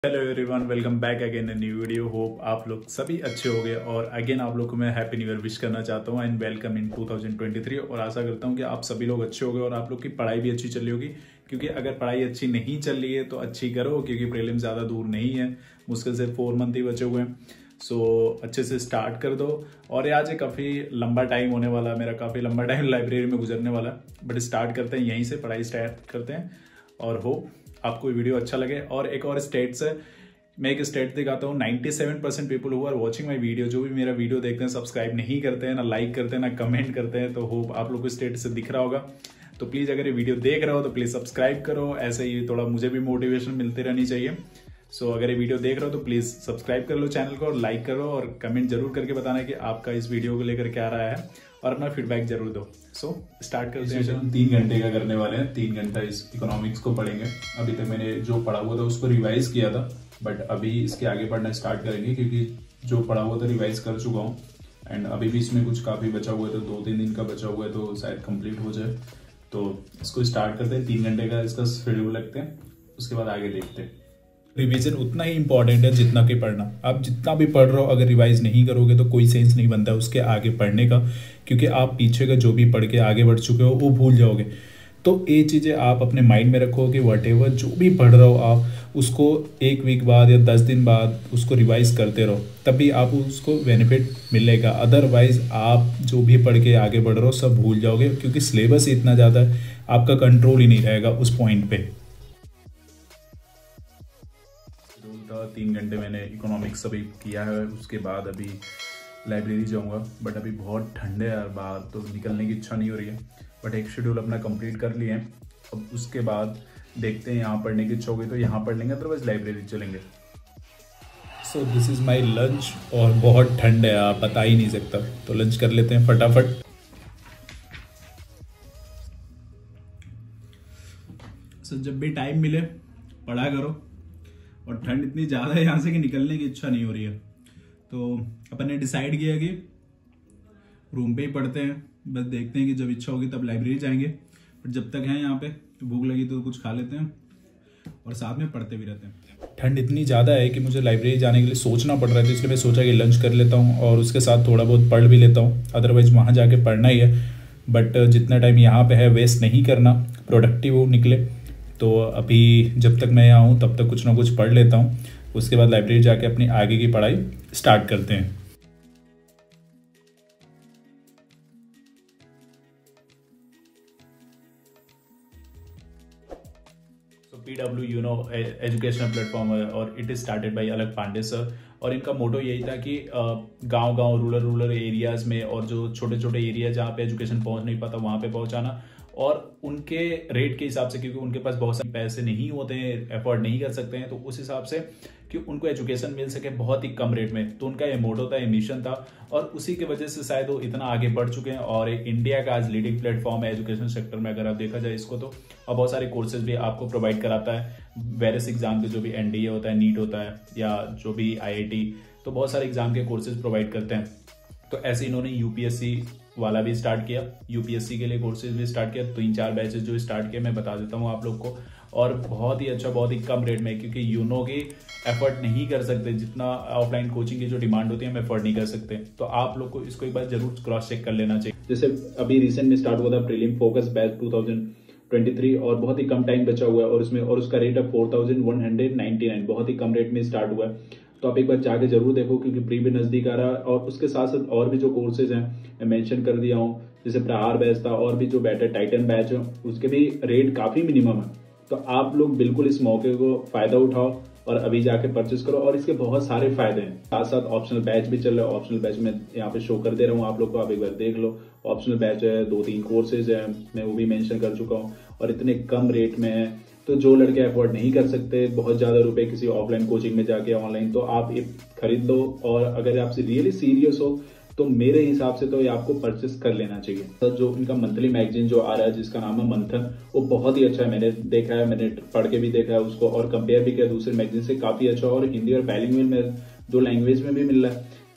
Hello everyone, welcome back again in new video. Hope आप लोग सभी अच्छे हो गए और अगेन आप लोग को मैं हैप्पी न्यू ईयर विश करना चाहता हूँ एंड वेलकम इन 2023। और आशा करता हूँ कि आप सभी लोग अच्छे हो गए और आप लोग की पढ़ाई भी अच्छी चल रही होगी, क्योंकि अगर पढ़ाई अच्छी नहीं चल रही है तो अच्छी करो, क्योंकि प्रीलिम ज़्यादा दूर नहीं है, मुश्किल से 4 मंथ ही बचे हुए हैं। सो अच्छे से स्टार्ट कर दो। और ये आज काफ़ी लंबा टाइम होने वाला है, मेरा काफ़ी लंबा टाइम लाइब्रेरी में गुजरने वाला है, बट स्टार्ट करते हैं यहीं से, पढ़ाई स्टार्ट करते हैं और होप आपको वीडियो अच्छा लगे। और एक और स्टेट्स है, मैं एक स्टेट दिखाता हूँ। 97% people who are watching my video, जो भी मेरा वीडियो देखते हैं, सब्सक्राइब नहीं करते हैं, ना लाइक करते हैं, ना कमेंट करते हैं। तो होप आप लोग को स्टेट से दिख रहा होगा। तो प्लीज़ अगर ये वीडियो देख रहे हो तो प्लीज़ सब्सक्राइब करो, ऐसे ही थोड़ा मुझे भी मोटिवेशन मिलती रहनी चाहिए। सो अगर ये वीडियो देख रहे हो तो प्लीज़ सब्सक्राइब कर लो चैनल को और लाइक करो और कमेंट जरूर करके बताना कि आपका इस वीडियो को लेकर क्या रहा है और अपना फीडबैक जरूर दो। सो स्टार्ट करते हैं। हम 3 घंटे का करने वाले हैं, 3 घंटा इस इकोनॉमिक्स को पढ़ेंगे। अभी तक मैंने जो पढ़ा हुआ था उसको रिवाइज किया था, बट अभी इसके आगे पढ़ना स्टार्ट करेंगे, क्योंकि जो पढ़ा हुआ था रिवाइज कर चुका हूँ एंड अभी भी इसमें कुछ काफ़ी बचा हुआ है, तो 2-3 दिन का बचा हुआ है, तो शायद कंप्लीट हो जाए। तो इसको स्टार्ट करते हैं। 3 घंटे का इसका शेड्यूल लगते हैं, उसके बाद आगे देखते हैं। रिवीजन उतना ही इंपॉर्टेंट है जितना कि पढ़ना। आप जितना भी पढ़ रहे हो, अगर रिवाइज नहीं करोगे तो कोई सेंस नहीं बनता उसके आगे पढ़ने का, क्योंकि आप पीछे का जो भी पढ़ के आगे बढ़ चुके हो वो भूल जाओगे। तो ये चीज़ें आप अपने माइंड में रखो कि व्हाटएवर जो भी पढ़ रहे हो आप उसको 1 वीक बाद या 10 दिन बाद उसको रिवाइज करते रहो, तभी आप उसको बेनिफिट मिलेगा। अदरवाइज आप जो भी पढ़ के आगे बढ़ रहे हो सब भूल जाओगे, क्योंकि सिलेबस इतना ज़्यादा है, आपका कंट्रोल ही नहीं रहेगा उस पॉइंट पे। 3 घंटे मैंने इकोनॉमिक्स अभी किया है, उसके बाद अभी लाइब्रेरी जाऊंगा, बट अभी बहुत ठंडे है यार बाहर, तो निकलने की इच्छा नहीं हो रही है। बट एक शेड्यूल अपना कंप्लीट कर लिए हैं, अब उसके बाद देखते हैं यहाँ पढ़ने की इच्छा होगी तो यहाँ पढ़ लेंगे, अदरवाइज लाइब्रेरी चलेंगे। So this is my lunch और बहुत ठंड है, आप बता ही नहीं सकता, तो लंच कर लेते हैं फटाफट। सो जब भी टाइम मिले पढ़ा करो, और ठंड इतनी ज़्यादा है यहाँ से कि निकलने की इच्छा नहीं हो रही है। तो अपन ने डिसाइड किया कि रूम पे ही पढ़ते हैं, बस देखते हैं कि जब इच्छा होगी तब लाइब्रेरी जाएंगे। बट जब तक हैं यहाँ पे तो भूख लगी तो कुछ खा लेते हैं और साथ में पढ़ते भी रहते हैं। ठंड इतनी ज़्यादा है कि मुझे लाइब्रेरी जाने के लिए सोचना पड़ रहा है, तो इसलिए मैं सोचा कि लंच कर लेता हूँ और उसके साथ थोड़ा बहुत पढ़ भी लेता हूँ, अदरवाइज वहाँ जाके पढ़ना ही है। बट जितना टाइम यहाँ पे है वेस्ट नहीं करना, प्रोडक्टिव हो निकले। तो अभी जब तक मैं यहाँ हूँ तब तक कुछ ना कुछ पढ़ लेता हूँ, उसके बाद लाइब्रेरी जाके अपनी आगे की पढ़ाई स्टार्ट करते हैं। PW एजुकेशनल प्लेटफॉर्म है और इट इज स्टार्टेड बाय अलग पांडे सर। और इनका मोटो यही था कि गांव रूरल एरियाज में और जो छोटे छोटे एरिया जहाँ पे एजुकेशन पहुंच नहीं पाता वहाँ पे पहुंचाना, और उनके रेट के हिसाब से, क्योंकि उनके पास बहुत सारे पैसे नहीं होते हैं, अफोर्ड नहीं कर सकते हैं, तो उस हिसाब से कि उनको एजुकेशन मिल सके बहुत ही कम रेट में। तो उनका ये मोटो था, ये मिशन था, और उसी की वजह से शायद वो इतना आगे बढ़ चुके हैं। और इंडिया का आज लीडिंग प्लेटफॉर्म है एजुकेशन सेक्टर में, अगर आप देखा जाए इसको तो। और बहुत सारे कोर्सेज भी आपको प्रोवाइड कराता है, वेरियस एग्जाम के, जो भी NDA होता है, नीट होता है, या जो भी IIT, तो बहुत सारे एग्जाम के कोर्सेज प्रोवाइड करते हैं। तो ऐसे इन्होंने UPSC वाला भी स्टार्ट किया, UPSC के लिए कोर्सेज भी स्टार्ट किया। 3-4 बैचेज जो स्टार्ट किए मैं बता देता हूँ आप लोग को, और बहुत ही अच्छा, बहुत ही कम रेट में, क्योंकि यूनो की एफर्ट नहीं कर सकते जितना ऑफलाइन कोचिंग की जो डिमांड होती है, हम एफर्ट नहीं कर सकते। तो आप लोग को इसको एक बार जरूर क्रॉस चेक कर लेना चाहिए। जैसे अभी रिसेंट में स्टार्ट हुआ था प्रीलिम फोकस बैच 2023, और बहुत ही कम टाइम बचा हुआ है, और उसमें और उसका रेट है 4199, बहुत ही कम रेट में स्टार्ट हुआ है। तो आप एक बार जाके जरूर देखो, क्योंकि प्री भी नजदीक आ रहा है। और उसके साथ साथ और भी जो कोर्सेज हैं मैं मेंशन कर दिया हूँ, जैसे प्रहार बैच था, और भी जो बैच है टाइटन बैच है, उसके भी रेट काफी मिनिमम है। तो आप लोग बिल्कुल इस मौके को फायदा उठाओ और अभी जाके परचेस करो, और इसके बहुत सारे फायदे हैं। साथ साथ ऑप्शनल बैच भी चल रहा है, ऑप्शनल बैच में यहाँ पे शो कर दे रहा हूँ आप लोग को, आप एक बार देख लो। ऑप्शनल बैच है, 2-3 कोर्सेज है, मैं वो भी मेंशन कर चुका हूँ, और इतने कम रेट में है। तो जो लड़के अफोर्ड नहीं कर सकते बहुत ज्यादा रुपए किसी ऑफलाइन कोचिंग में जाके ऑनलाइन, तो आप ये खरीद लो। और अगर आपसे रियली सीरियस हो तो मेरे हिसाब से तो ये आपको परचेस कर लेना चाहिए। तो जो इनका मंथली मैगजीन जो आ रहा है, जिसका नाम है मंथन, वो बहुत ही अच्छा है। मैंने देखा है, मैंने पढ़ के भी देखा है उसको, और कंपेयर भी किया दूसरे मैगजीन से, काफी अच्छा। और हिंदी और बाइलिंगुअल में 2 लैंग्वेज में भी मिल रहा है।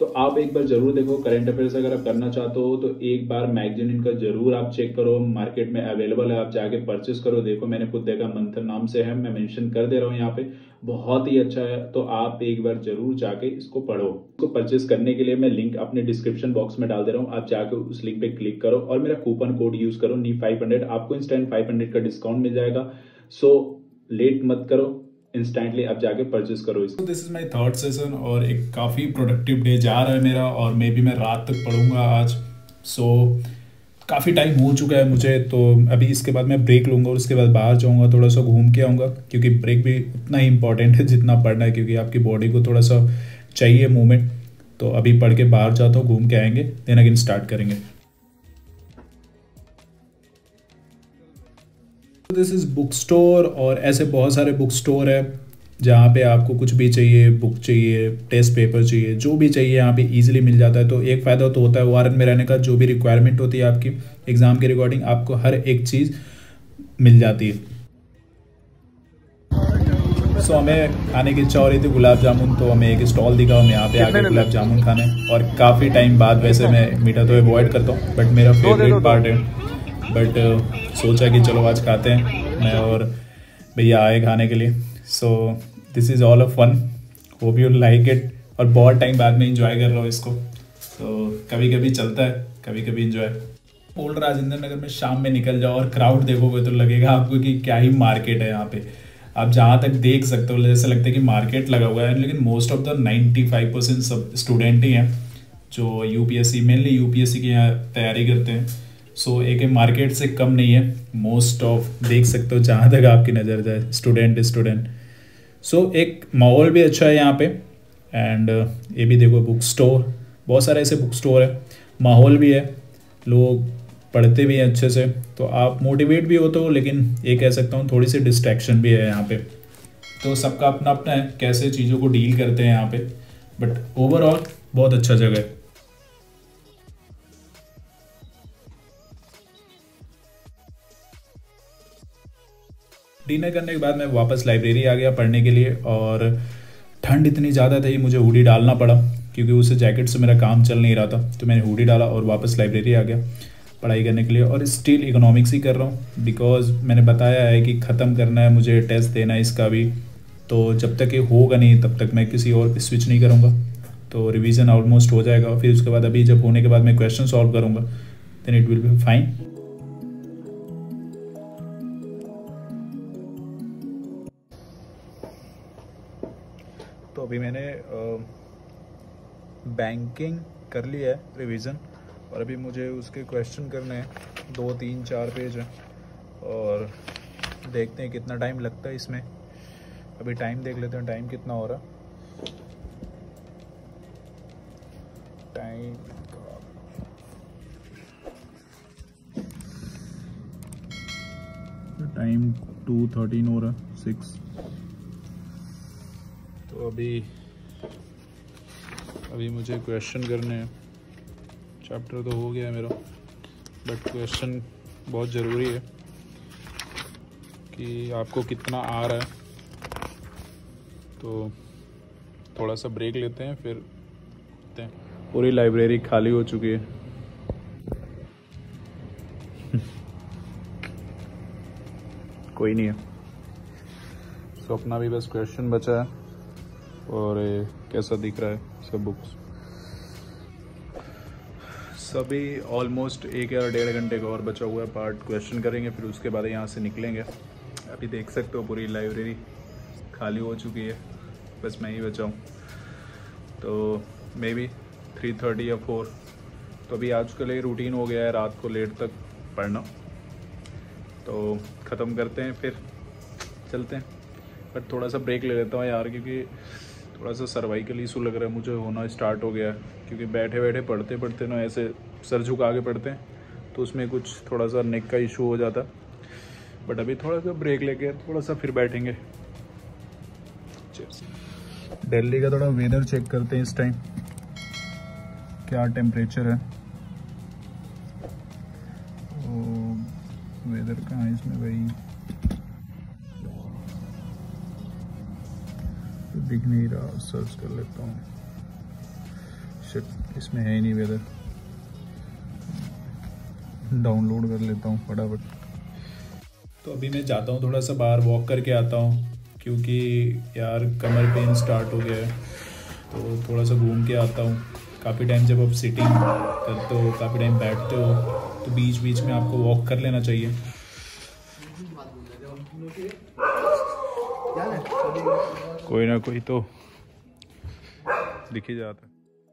तो आप एक बार जरूर देखो। करंट अफेयर्स अगर आप करना चाहते हो तो एक बार मैगजीन इनका जरूर आप चेक करो, मार्केट में अवेलेबल है, आप जाके परचेस करो। देखो मैंने खुद देखा, मंथन नाम से है, मैं मेंशन कर दे रहा हूँ यहाँ पे, बहुत ही अच्छा है। तो आप एक बार जरूर जाके इसको पढ़ो। इसको परचेस करने के लिए मैं लिंक अपने डिस्क्रिप्शन बॉक्स में डाल दे रहा हूँ, आप जाके उस लिंक पे क्लिक करो और मेरा कूपन कोड यूज करो NEET500, आपको इंस्टेंट 500 का डिस्काउंट मिल जाएगा। सो लेट मत करो, इंस्टेंटली आप जाके परचेस करो इसको। This is my third session और एक काफ़ी प्रोडक्टिव डे जा रहा है मेरा, और मे बी मैं रात तक पढ़ूंगा आज। सो काफ़ी टाइम हो चुका है मुझे, तो अभी इसके बाद मैं ब्रेक लूँगा और उसके बाद बाहर जाऊँगा, थोड़ा सा घूम के आऊँगा, क्योंकि ब्रेक भी उतना ही इंपॉर्टेंट है जितना पढ़ना है, क्योंकि आपकी बॉडी को थोड़ा सा चाहिए मूवमेंट। तो अभी पढ़ के बाहर जाता हूँ, घूम के आएंगे, देन अगेन स्टार्ट करेंगे। दिस इज़ बुक स्टोर, और ऐसे बहुत सारे बुक स्टोर है जहाँ पे आपको कुछ भी चाहिए, बुक चाहिए, टेस्ट पेपर चाहिए, जो भी चाहिए यहाँ पे इजीली मिल जाता है। तो एक फ़ायदा तो होता है वारन में रहने का, जो भी रिक्वायरमेंट होती है आपकी एग्ज़ाम के रिकॉर्डिंग, आपको हर एक चीज़ मिल जाती है। सो हमें खाने की इच्छा हो रही थी गुलाब जामुन, तो हमें एक स्टॉल दिखा, हम यहाँ पे आ गए गुलाब जामुन खाने। और काफ़ी टाइम बाद, वैसे मैं मीठा तो अवॉइड करता हूँ बट मेरा फेवरेट पार्ट है, बट सोचा कि चलो आज खाते हैं, मैं और भैया आए खाने के लिए। So this is all of fun, hope you like it. और बहुत टाइम बाद में इंजॉय कर रहा हूँ इसको, तो कभी कभी चलता है, कभी कभी इंजॉय। ओल्ड राजेंद्र नगर में शाम में निकल जाओ और क्राउड देखोगे तो लगेगा आपको कि क्या ही मार्केट है यहाँ पे। आप जहाँ तक देख सकते हो जैसे लगता है कि मार्केट लगा हुआ है, लेकिन मोस्ट ऑफ द 95% सब स्टूडेंट ही हैं जो यूपीएससी, मेनली यूपीएससी की यहाँ तैयारी करते हैं। सो एक मार्केट से कम नहीं है, मोस्ट ऑफ देख सकते हो जहाँ तक आपकी नज़र जाए स्टूडेंट। सो एक माहौल भी अच्छा है यहाँ पे। एंड ये भी देखो बुक स्टोर, बहुत सारे ऐसे बुक स्टोर है, माहौल भी है, लोग पढ़ते भी हैं अच्छे से, तो आप मोटिवेट भी होते हो। लेकिन ये कह सकता हूँ थोड़ी सी डिस्ट्रैक्शन भी है यहाँ पे, तो सबका अपना अपना है कैसे चीज़ों को डील करते हैं यहाँ पे, बट ओवरऑल बहुत अच्छा जगह है। डिनर करने के बाद मैं वापस लाइब्रेरी आ गया पढ़ने के लिए, और ठंड इतनी ज़्यादा थी मुझे हुडी डालना पड़ा, क्योंकि उस जैकेट से मेरा काम चल नहीं रहा था। तो मैंने हुडी डाला और वापस लाइब्रेरी आ गया पढ़ाई करने के लिए। और स्टिल इकोनॉमिक्स ही कर रहा हूँ, बिकॉज मैंने बताया है कि ख़त्म करना है मुझे, टेस्ट देना है इसका भी। तो जब तक ये होगा नहीं तब तक मैं किसी और पे स्विच नहीं करूँगा। तो रिवीजन ऑलमोस्ट हो जाएगा, फिर उसके बाद अभी जब होने के बाद मैं क्वेश्चन सॉल्व करूँगा, then it will be fine. तो अभी मैंने बैंकिंग कर लिया है रिवीजन, और अभी मुझे उसके क्वेश्चन करने हैं, 2, 3, 4 पेज हैं, और देखते हैं कितना टाइम लगता है इसमें। अभी टाइम देख लेते हैं, टाइम कितना हो रहा। टाइम 2:13 हो रहा, 6। तो अभी मुझे क्वेश्चन करने हैं। चैप्टर तो हो गया है मेरा, बट क्वेश्चन बहुत ज़रूरी है कि आपको कितना आ रहा है। तो थोड़ा सा ब्रेक लेते हैं, फिर हैं। पूरी लाइब्रेरी खाली हो चुकी है। कोई नहीं है, सो अपना भी बस क्वेश्चन बचा है, और कैसा दिख रहा है सब बुक्स। सभी ऑलमोस्ट 1 या 1.5 घंटे का और बचा हुआ है पार्ट, क्वेश्चन करेंगे फिर उसके बाद यहाँ से निकलेंगे। अभी देख सकते हो पूरी लाइब्रेरी खाली हो चुकी है, बस मैं ही बचा हूँ। तो मे बी 3:30 या 4। तो अभी आजकल ये रूटीन हो गया है रात को लेट तक पढ़ना। तो ख़त्म करते हैं फिर चलते हैं, बट थोड़ा सा ब्रेक ले लेता हूँ यार, क्योंकि थोड़ा सा सर्वाइकल इशू लग रहा है मुझे, होना स्टार्ट हो गया है। क्योंकि बैठे बैठे पढ़ते पढ़ते ना ऐसे सर झुका के पढ़ते हैं, तो उसमें कुछ थोड़ा सा नेक का इशू हो जाता। बट अभी थोड़ा सा ब्रेक लेके थोड़ा सा फिर बैठेंगे। दिल्ली का थोड़ा वेदर चेक करते हैं इस टाइम, क्या टेम्परेचर है। वेदर कहाँ है इसमें भाई, तो दिख नहीं रहा, सर्च कर लेता हूँ। शिट, इसमें है ही नहीं वेदर। डाउनलोड कर लेता हूँ फटाफट। तो अभी मैं जाता हूँ, थोड़ा सा बाहर वॉक करके आता हूँ, क्योंकि यार कमर पेन स्टार्ट हो गया है। तो थोड़ा सा घूम के आता हूँ। काफ़ी टाइम जब आप सिटिंग करते हो, काफ़ी टाइम बैठते हो, तो बीच बीच में आपको वॉक कर लेना चाहिए। कोई ना कोई तो दिख ही जाता है।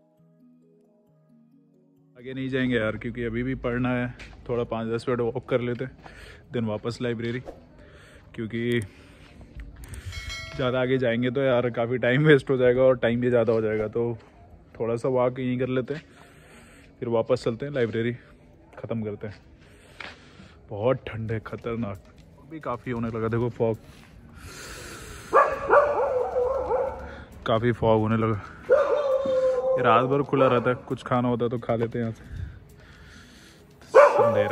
आगे नहीं जाएंगे यार, क्योंकि अभी भी पढ़ना है। थोड़ा 5-10 मिनट वॉक कर लेते, देन वापस लाइब्रेरी, क्योंकि ज़्यादा आगे जाएंगे तो यार काफ़ी टाइम वेस्ट हो जाएगा और टाइम भी ज़्यादा हो जाएगा। तो थोड़ा सा वॉक यहीं कर लेते हैं, फिर वापस चलते हैं लाइब्रेरी, ख़त्म करते हैं। बहुत ठंड है, खतरनाक। भी काफ़ी होने लगा, देखो फॉग, काफ़ी फॉग होने लगा। ये रात भर खुला रहता है, कुछ खाना होता है तो खा लेते हैं यहाँ से। अंधेरा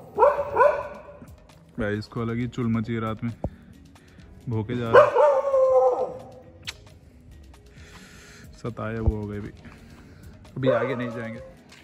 भाई, इसको अलग ही चुल मची है रात में, भूखे जा रहे हैं। सताए वो हो गए भी। अभी आगे नहीं जाएंगे।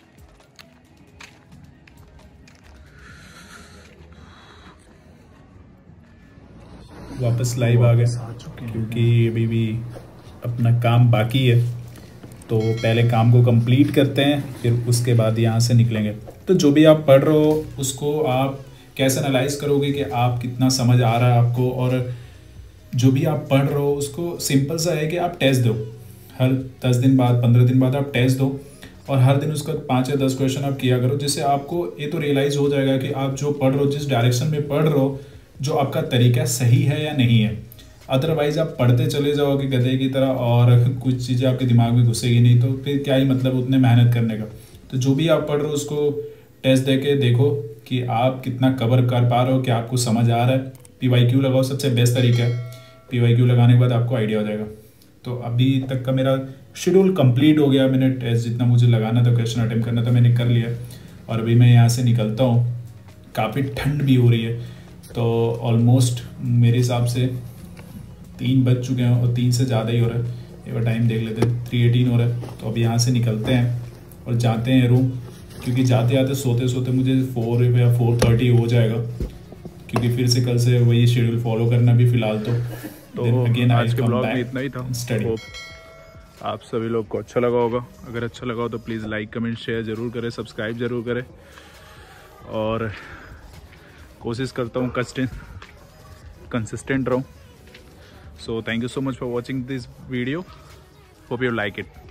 वापस लाइव आ गए, क्योंकि अभी भी अपना काम बाकी है। तो पहले काम को कंप्लीट करते हैं, फिर उसके बाद यहाँ से निकलेंगे। तो जो भी आप पढ़ रहे हो उसको आप कैसे एनालाइज करोगे कि आप कितना समझ आ रहा है आपको, और जो भी आप पढ़ रहे हो उसको सिंपल सा है कि आप टेस्ट दो। हर 10 दिन बाद, 15 दिन बाद आप टेस्ट दो, और हर दिन उसका 5 या 10 क्वेश्चन आप किया करो, जिससे आपको ये तो रियलाइज़ हो जाएगा कि आप जो पढ़ रहे हो, जिस डायरेक्शन में पढ़ रहे हो, जो आपका तरीका सही है या नहीं है। अदरवाइज आप पढ़ते चले जाओगे गधे की तरह, और कुछ चीज़ें आपके दिमाग में घुसेगी नहीं, तो फिर क्या ही मतलब उतने मेहनत करने का। तो जो भी आप पढ़ रहे हो उसको टेस्ट दे के देखो कि आप कितना कवर कर पा रहे हो, क्या आपको समझ आ रहा है। PYQ लगाओ, सबसे बेस्ट तरीका है। PYQ लगाने के बाद आपको आइडिया हो जाएगा। तो अभी तक का मेरा शेड्यूल कंप्लीट हो गया। मैंने टेस्ट जितना मुझे लगाना था, क्वेश्चन अटेम्प्ट करना था, मैंने कर लिया। और अभी मैं यहाँ से निकलता हूँ। काफ़ी ठंड भी हो रही है, तो ऑलमोस्ट मेरे हिसाब से 3 बज चुके हैं, और 3 से ज़्यादा ही हो रहा है। एक बार टाइम देख लेते हैं, 3:18 हो रहा है। तो अभी यहाँ से निकलते हैं और जाते हैं रूम, क्योंकि जाते आते सोते सोते मुझे 4 या 4:30 हो जाएगा, क्योंकि फिर से कल से वही शेड्यूल फॉलो करना भी फिलहाल। तो आज के ब्लॉग में इतना ही था। स्टडी आप सभी लोग को अच्छा लगा होगा। अगर अच्छा लगा हो तो प्लीज़ लाइक, कमेंट, शेयर ज़रूर करें, सब्सक्राइब ज़रूर करें, और कोशिश करता हूँ कंसिस्टेंट रहूँ। So thank you so much for watching this video. Hope you like it.